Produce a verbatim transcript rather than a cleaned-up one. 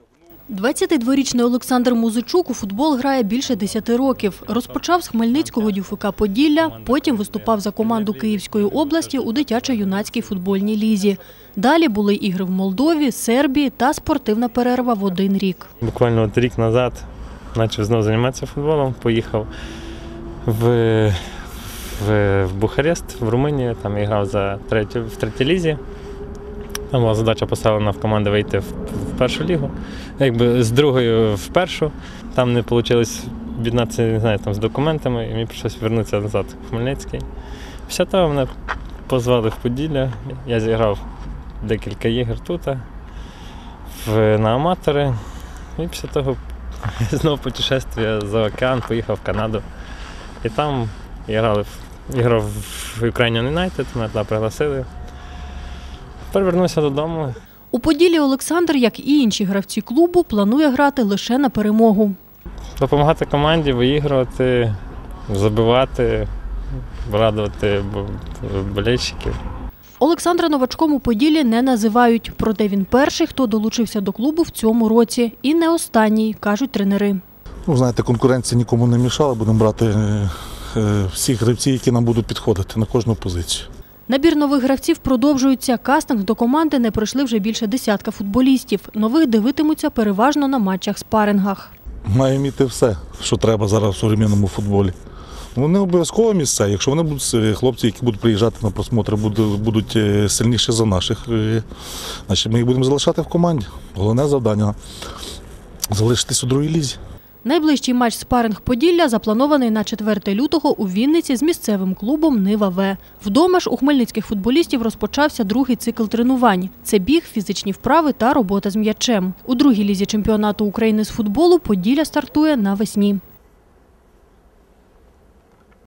двадцятидворічний Олександр Музичук у футбол грає більше десяти років. Розпочав з Хмельницького ДЮФК «Поділля», потім виступав за команду Київської області у дитячо-юнацькій футбольній лізі. Далі були ігри в Молдові, Сербії та спортивна перерва в один рік. Буквально от рік назад почав знову займатися футболом, поїхав в, в, в Бухарест, в Румунію, там я грав за третю, в третій лізі. Там була задача поставлена в команду вийти в, в першу лігу, якби з другої в першу. Там не вийшло об'єднатися, не знаю, там з документами, і мені прийшлося повернутися назад в Хмельницький. Після того мене позвали в Поділля, я зіграв декілька ігор тут, в, на аматори. І після того знову путешествие за океан, поїхав в Канаду. І там я грав, грав в Ukrainian United, мене туди пригласили. Повернувся додому. У Поділлі Олександр, як і інші гравці клубу, планує грати лише на перемогу. Допомагати команді, виігрувати, забивати, радувати болельщиків. Олександра новачком у Поділлі не називають, проте він перший, хто долучився до клубу в цьому році. І не останній, кажуть тренери. Ну, знаєте, конкуренція нікому не мішала, будемо брати е, е, всіх гравців, які нам будуть підходити на кожну позицію. Набір нових гравців продовжується. Кастинг до команди не пройшли вже більше десятка футболістів. Нових дивитимуться переважно на матчах-спарингах. Має вміти все, що треба зараз в сучасному футболі. Вони обов'язково місця. Якщо вони будуть хлопці, які будуть приїжджати на просмотри, будуть сильніші за наших, значить ми їх будемо залишати в команді. Головне завдання – залишитись у другій лізі. Найближчий матч спаринг Поділля запланований на четверте лютого у Вінниці з місцевим клубом «Нива-В». Вдома ж у хмельницьких футболістів розпочався другий цикл тренувань. Це біг, фізичні вправи та робота з м'ячем. У другій лізі чемпіонату України з футболу Поділля стартує навесні.